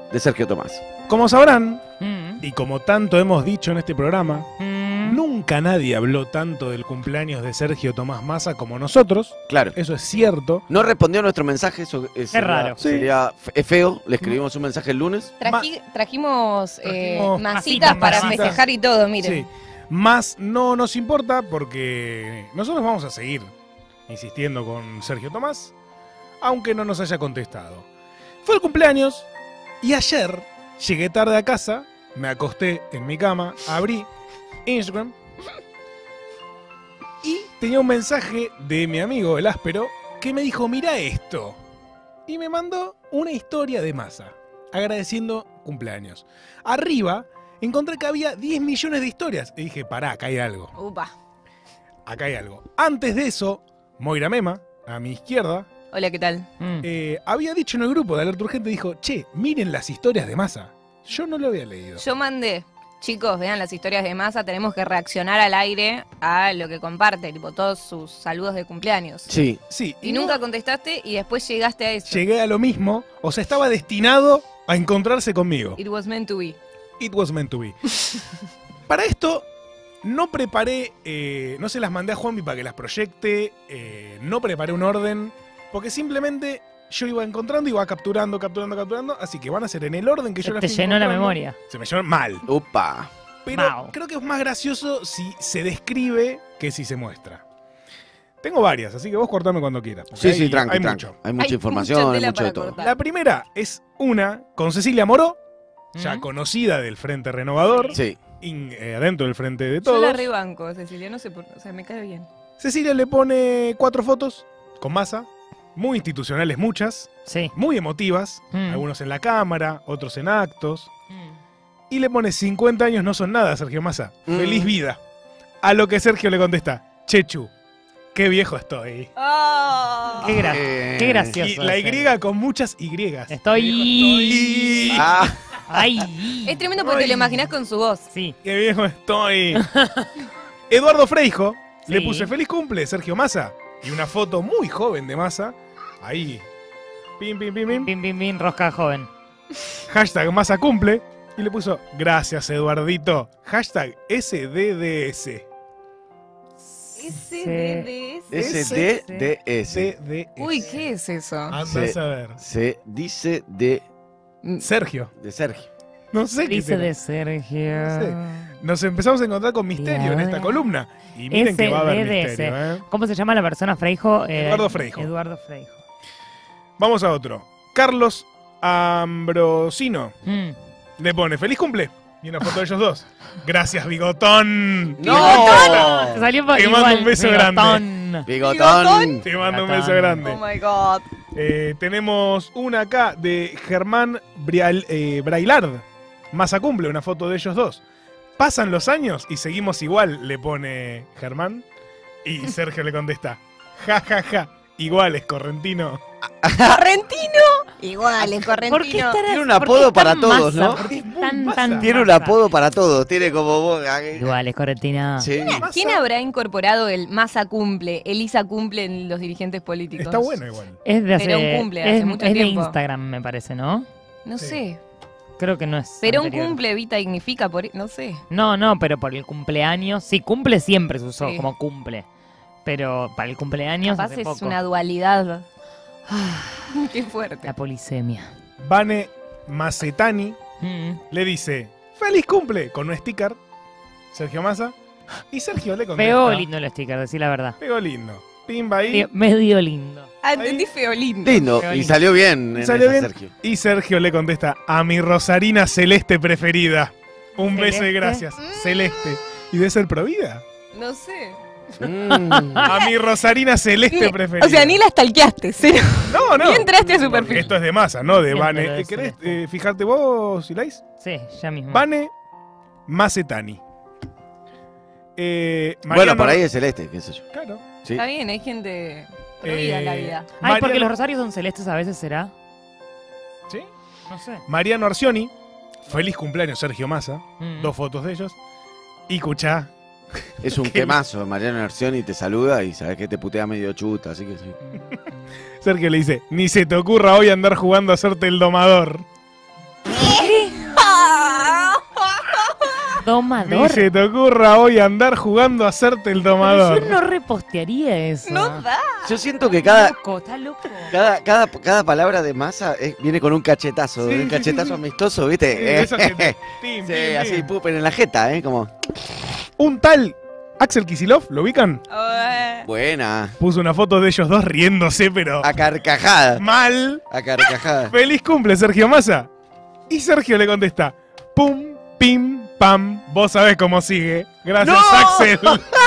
de Sergio Tomás. Como sabrán, y como tanto hemos dicho en este programa, nunca nadie habló tanto del cumpleaños de Sergio Tomás Massa como nosotros. Claro. Eso es cierto. No respondió a nuestro mensaje, eso es raro. Es feo, le escribimos un mensaje el lunes. Trajimos masitas para masitas. festejar y todo, miren. Sí. Más no nos importa porque nosotros vamos a seguir insistiendo con Sergio Tomás, aunque no nos haya contestado. Fue el cumpleaños y ayer llegué tarde a casa, me acosté en mi cama, abrí Instagram y tenía un mensaje de mi amigo el áspero que me dijo, mira esto. Y me mandó una historia de Massa, agradeciendo cumpleaños. Arriba encontré que había 10 millones de historias. Y dije, pará, acá hay algo. Upa. Acá hay algo. Antes de eso, Moira Mema, a mi izquierda, Hola, ¿qué tal? había dicho en el grupo de Alerta Urgente, dijo, che, miren las historias de Massa. Yo no lo había leído. Yo mandé, chicos, vean las historias de Massa, tenemos que reaccionar al aire a lo que comparte, tipo todos sus saludos de cumpleaños. Sí. Sí. Y nunca contestaste y después llegaste a eso. Llegué a lo mismo. O sea, estaba destinado a encontrarse conmigo. It was meant to be. It was meant to be. Para esto, no preparé, no se las mandé a Juanpi para que las proyecte, no preparé un orden, porque simplemente yo iba encontrando, iba capturando, así que van a ser en el orden que yo las Te fui llenó la encontrando. memoria. Se me llenó mal. Upa. Pero Wow. creo que es más gracioso si se describe que si se muestra. Tengo varias, así que vos cortame cuando quieras. porque Sí, tranqui, hay tranqui. mucho. Hay mucha Hay información, mucha hay tela mucho de para todo. cortar. La primera es una con Cecilia Moró, ya ¿Mm? conocida del Frente Renovador, Sí. adentro del Frente de Yo Todos. la rebanco, Cecilia, no sé por qué, o sea, me cae bien. Cecilia le pone 4 fotos con Massa, muy institucionales muchas, Sí. muy emotivas, algunos en la cámara, otros en actos, Mm. y le pone 50 años no son nada, Sergio Massa, Mm. feliz vida. A lo que Sergio le contesta, Chechu, qué viejo estoy. Qué gracioso. Y la ese. Y con muchas Y. Estoy. Ah, Ay. Es tremendo porque te lo imaginás con su voz. Sí. Qué viejo estoy. Eduardo Freijo le Sí. puse feliz cumple, Sergio Massa, y una foto muy joven de Massa, ahí. Pim, pim, pim, pim. Pim, pim, pim, rosca joven. Hashtag Massa cumple. Y le puso, gracias Eduardito. Hashtag SDDS. SDDS. SDDS. Uy, ¿qué es eso? Anda Sí. a saber. Se dice de Sergio. Sergio. No sé qué Dice será. de Sergio. No sé. Nos empezamos a encontrar con misterio en esta columna. Y miren que va a haber SDDS. misterio, ¿eh? ¿Cómo se llama la persona Freijo? Eduardo Freijo. Eduardo Freijo. Vamos a otro. Carlos Ambrosino Mm. le pone feliz cumple. Y una foto de ellos dos. Gracias, Bigotón. ¡No! Te salió por Te mando igual, un beso bigotón. Bigotón. Te mando un Bigotón. beso grande. Oh my god. Tenemos una acá de Germán Brailard. Massa cumple, una foto de ellos dos. Pasan los años y seguimos igual, le pone Germán. Y Sergio le contesta, ja, ja, ja, iguales, Correntino. ¿Correntino? Igual, es ¿Por qué correntino. estará- Tiene un por qué apodo es tan para todos, masa? ¿no? ¿Por qué es Es muy tan, masa. tan Tiene un masa? apodo para todos. Tiene como vos. Igual, es Correntina. Sí. ¿Quién habrá incorporado el Massa cumple, el Isa cumple en los dirigentes políticos? Está bueno igual. Es de Pero hace, un cumple hace es, mucho es de tiempo. Instagram, me parece, ¿no? No Sí. sé. Creo que no es. Pero un anterior. cumple Vita dignifica por... No sé. No, pero por el cumpleaños. Sí, cumple siempre se usó Sí. como cumple. Pero para el cumpleaños. Capaz hace es poco. una dualidad. Qué fuerte. La polisemia. Vane Macetani le dice, feliz cumple, con un sticker, Sergio Massa. Y Sergio le contesta. Pegó lindo el sticker, decir la verdad. Pegó lindo. Pimba ahí. Medio lindo. Ah, entendí feo lindo. Lindo. Qué Y lindo. salió bien. En Salió esa, bien. Sergio. Y Sergio le contesta, a mi Rosarina celeste preferida. Un beso y ¿Celeste? gracias. Celeste. ¿Y debe ser Provida? No sé. A mi Rosarina celeste preferida. O sea, ni la stalkeaste, cero. No, no. Ni entraste a su Porque perfil. esto es de Massa, no de Siempre Vane. lo de ¿Querés Celeste. fijarte vos, Silais? Sí, ya mismo. Vane Macetani. Bueno, Mariano- por ahí es celeste, qué sé yo. Claro. Sí. Está bien, hay gente provida en la vida. Ay, porque Mariano- los rosarios son celestes a veces, ¿será? ¿Sí? No sé. Mariano Arcioni. Feliz cumpleaños, Sergio Massa. Mm. 2 fotos de ellos. Y escuchá. Es un ¿Qué? quemazo. Mariano Arcioni te saluda y sabes que te putea medio chuta, así que sí. Sergio le dice, ni se te ocurra hoy andar jugando a hacerte el domador. tomador. Ni se te ocurra hoy andar jugando a hacerte el Pero tomador. yo no repostearía eso. No da. Yo siento que cada, Está loco. cada palabra de Massa viene con un cachetazo, Sí, un sí, cachetazo sí. amistoso, Sí, ¿viste? eso que tim, Sí, tim, así, tim. pupen en la jeta, como. Un tal Axel Kicillof, ¿lo ubican? Buena. Puso una foto de ellos dos riéndose, pero A carcajada. mal. A carcajada. ¡Feliz cumple, Sergio Massa! Y Sergio le contesta, pum, pim, pam, vos sabés cómo sigue. Gracias, ¡No! Axel.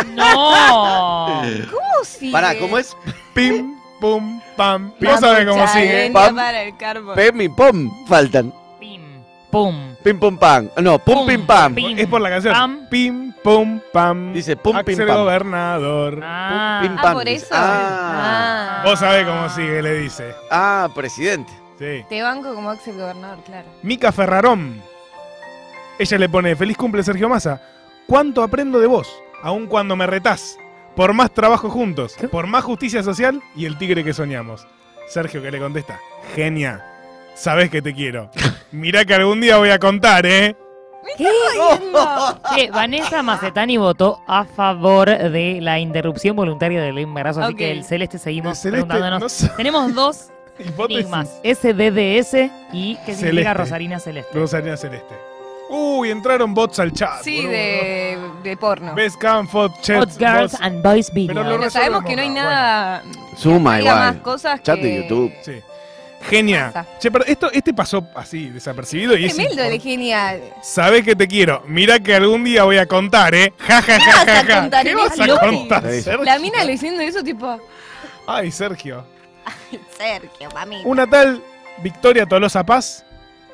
No. ¿Cómo sigue? Pará, ¿cómo es? Pim, pum, pam. La Vos sabés cómo sigue. cucharenia Pam. para el carbón. Pem y pom faltan. Pim, pum. Pim pum pam. No, pum Pum, pim pam. pim. Es por la canción. Pam. Pim, pum, pam. Dice pum pim Axel pam. Gobernador. Ah. Pim, Ah, pam. por dice. eso. Ah. Vos sabés cómo sigue, le dice. Ah, presidente. Sí. Te banco como Axel Gobernador, claro. Mica Ferrarón. Ella le pone, feliz cumple, Sergio Massa. ¿Cuánto aprendo de vos? Aun cuando me retás. Por más trabajo juntos. ¿Qué? Por más justicia social y el tigre que soñamos. Sergio que le contesta, genia. Sabés que te quiero. Mirá que algún día voy a contar, ¿eh? ¿Qué? Che, Vanessa Macetani votó a favor de la interrupción voluntaria del embarazo, así Ok. que el Celeste seguimos El Celeste, preguntándonos. no sé. Tenemos dos Hipótesis. enigmas, SDDS y ¿qué significa Celeste. Rosarina Celeste? Rosarina Celeste. Uy, entraron bots al chat. Sí, boludo. de porno. Best Cam, Fot, Chat, Hot Girls bots. and Boys Pero Video. lo Pero sabemos que no hay Bueno. nada. Suma Diga más igual. cosas Chat que... de YouTube. Sí. Genia. Pasa. Che, pero este pasó así, desapercibido y es Tremendo de importante. genial. Sabés que te quiero. Mirá que algún día voy a contar, ¿eh? Ja, ja, ja, vas ja, a ja. contar ¿Qué en vas ese a loco? contar, Sí. Sergio? La mina le diciendo eso, tipo. Ay, Sergio. Sergio, mami. Una tal Victoria Tolosa Paz.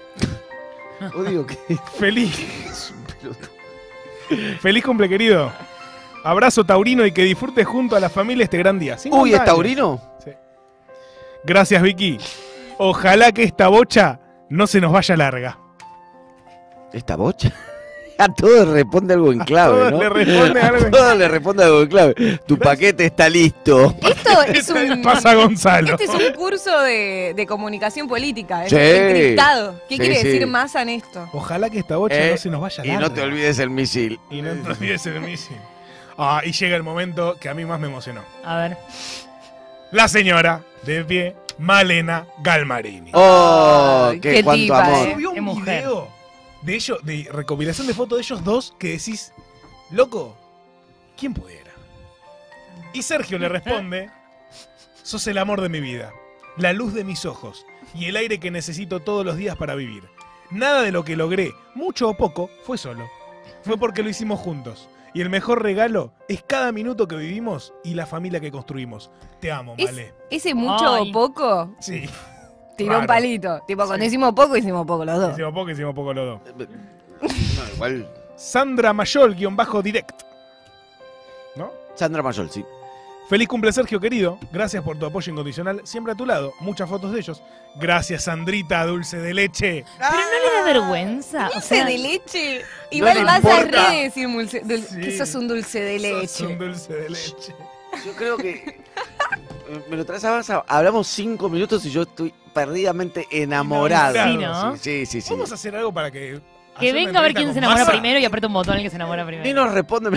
Odio que Feliz. es un pelotudo. Feliz cumple, querido. Abrazo taurino y que disfrutes junto a la familia este gran día. 50 Uy, ¿es años. taurino? Sí. Gracias, Vicky. Ojalá que esta bocha no se nos vaya larga. ¿Esta bocha? A todos responde algo en clave, todos ¿no? le responde algo en A todos le responde algo en clave. Tu paquete está listo. Esto es un. Pasa Gonzalo. Este es un curso de comunicación política. Es Sí. encriptado. ¿Qué Sí, quiere sí. decir Massa en esto? Ojalá que esta bocha no se nos vaya Y larga. no te olvides el misil. Y no te olvides el misil. Ah, y llega el momento que a mí más me emocionó. A ver. La señora, de pie, Malena Galmarini. Oh, Ay, qué qué cuánto tipa, amor. Subió qué un mujer. video de ellos, de recopilación de fotos de ellos dos que decís, loco, ¿quién pudiera? Y Sergio le responde, sos el amor de mi vida, la luz de mis ojos y el aire que necesito todos los días para vivir. Nada de lo que logré, mucho o poco, fue solo. Fue porque lo hicimos juntos. Y el mejor regalo es cada minuto que vivimos y la familia que construimos. Te amo, ¿Es- Male. Ese mucho Ay. o poco Sí. tiró Raro. un palito. Tipo, cuando Sí. hicimos poco los dos. Hicimos poco los dos. No, igual. Sandra Mayol, _direct. ¿No? Sandra Mayol, sí. Feliz cumple, Sergio, querido. Gracias por tu apoyo incondicional. Siempre a tu lado. Muchas fotos de ellos. Gracias, Sandrita, dulce de leche. Pero no le da vergüenza. O Dulce sea, de leche. No Igual le vas a importa. re decir Sí. que sos un dulce de leche. Sos un dulce de leche. Yo creo que. Me lo traes ahora. Hablamos 5 minutos y yo estoy perdidamente enamorado. Sí, ¿no? Sí, sí, sí. Vamos a hacer algo para que. que hacer una venga a ver quién entrevista se con enamora Massa. primero y aprieta un botón el que se enamora Ni primero. nos responde.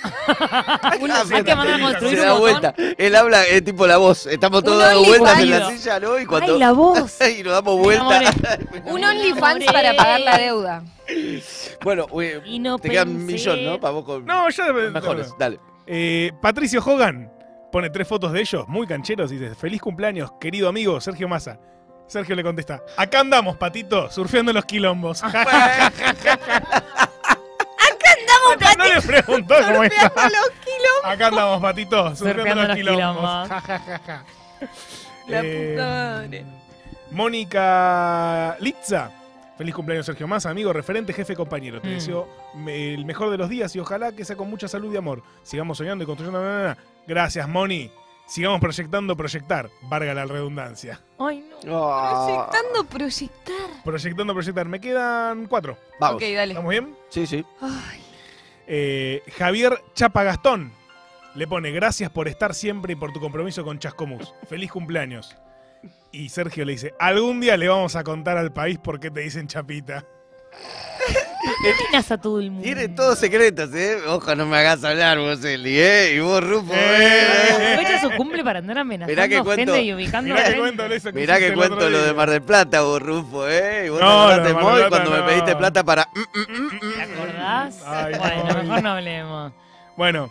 Hay que mandar a construir Se un da botón. vuelta. Él habla, es tipo la voz. Estamos todos Un dando vueltas en la OnlyFans. silla, ¿no? Y cuando. Ay, la voz. y nos damos vuelta. Un OnlyFans para pagar la deuda. Bueno, Y no te quedan un pensé- millón, ¿no? Para vos con No, ya. mejores. Dale. Patricio Hogan pone 3 fotos de ellos, muy cancheros, y dice: Feliz cumpleaños, querido amigo Sergio Massa. Sergio le contesta: Acá andamos, patito, surfeando los quilombos. Acá andamos, no le preguntó cómo está. surfeando los kilos. Acá andamos, patito, surfeando Surfeando los los quilombos. quilombos. Ja, ja, ja, ja. La puta madre. Mónica Litza. Feliz cumpleaños, Sergio Massa, amigo, referente, jefe, compañero. Te Mm. deseo el mejor de los días y ojalá que sea con mucha salud y amor. Sigamos soñando y construyendo. Gracias, Moni. Sigamos proyectar. Valga la redundancia. Ay, no. Oh, Proyectar. Proyectar. Me quedan 4. vamos. Ok, dale. ¿Estamos bien? Sí, sí. Ay, Javier Chapa Gastón le pone: gracias por estar siempre y por tu compromiso con Chascomús. Feliz cumpleaños. Y Sergio le dice: algún día le vamos a contar al país por qué te dicen Chapita. Terminas a todo el mundo. Tiene todos secretos, Ojo, no me hagas hablar vos, Eli, Y vos, Rufo, Aprovecha su cumple para andar amenazando Mirá que cuento- gente y ubicando Mirá que gente. cuento eso que Mirá hiciste que el cuento otro lo de día. Mar del Plata, vos, Rufo, Y vos No, te lo de acordaste Mar del muy Plata cuando me no. pediste plata para... ¿Te acordás? Ay, Bueno, no. mejor no hablemos. Bueno,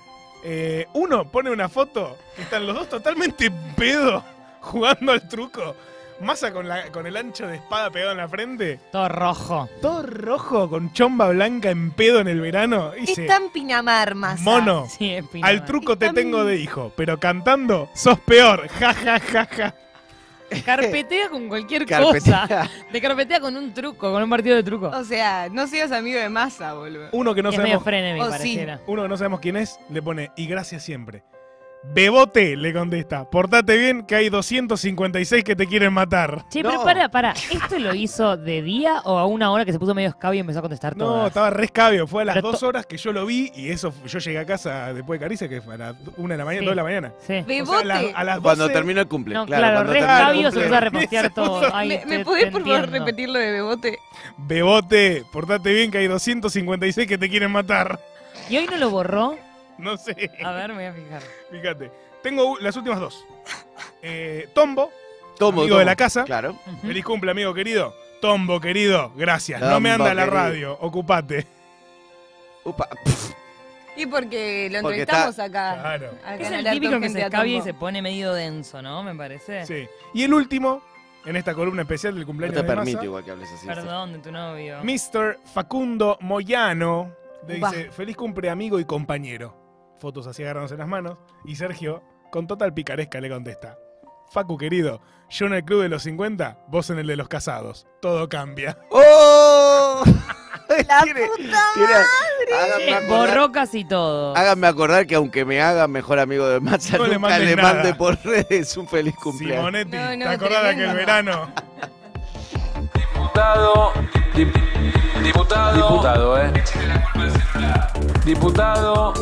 uno pone una foto y están los dos totalmente en pedo jugando al truco. Massa con el ancho de espada pegado en la frente. Todo rojo. Todo rojo con chomba blanca en pedo en el verano. Y dice, Está en Pinamar, Massa. mono, Sí, es Pinamar. al truco te Está tengo de hijo, pero cantando sos peor. Ja, ja, ja, ja. Carpetea con cualquier Carpetea. cosa. Te carpetea con un truco, con un partido de truco. O sea, no seas amigo de Massa, boludo. Uno que no es medio sabemos, frenemy, Oh, sí. pareciera. uno que no sabemos quién es, le pone y gracias siempre. Bebote, le contesta. Portate bien que hay 256 que te quieren matar. Che, No. pero para, ¿esto lo hizo de día o a una hora que se puso medio escabio y empezó a contestar No, todas? estaba re escabio. Fue a las Pero 2 horas que yo lo vi y eso yo llegué a casa después de Caricia, que fue a las 1 de la mañana, Sí. 2 de la mañana. Sí. O sea, Bebote. a las 12, Cuando terminó el cumple, No, claro. claro, cuando re terminó el escabio se cumple. puso a repostear todo. Ay, ¿Me te- podés te por favor entiendo. repetir lo de Bebote? Bebote, portate bien que hay 256 que te quieren matar. ¿Y hoy no lo borró? No sé. A ver, me voy a fijar. Fíjate. Tengo las últimas dos. Tombo, Tomo, amigo de la casa. Claro. Ujú. Feliz cumple, amigo querido. Tombo, querido, gracias. No Tombo, me anda la querido. radio, ocupate. Upa. Y porque lo Porque entrevistamos acá. Claro. acá Es en el Alerta típico que Urgente se a escabia y Tombo. se pone medio denso, ¿no? Me parece. Sí. Y el último, en esta columna especial del No cumpleaños te de permito Massa, igual que hables así. Perdón, de tu novio. Mr. Facundo Moyano le Upa. dice, feliz cumple amigo y compañero. Fotos así agarrándose las manos. Y Sergio, con total picaresca, le contesta, Facu querido, yo en el club de los 50, vos en el de los casados. Todo cambia. ¡Oh! ¡La Tiene- puta tiene- Sí, háganme acordar- borró casi todo. Háganme acordar que aunque me haga mejor amigo de Massa, No le nunca mandes le nada. mande por redes un feliz cumpleaños. Simonetti, No, no, ¿te acordás de aquel tremendo. verano? Diputado, diputado, diputado,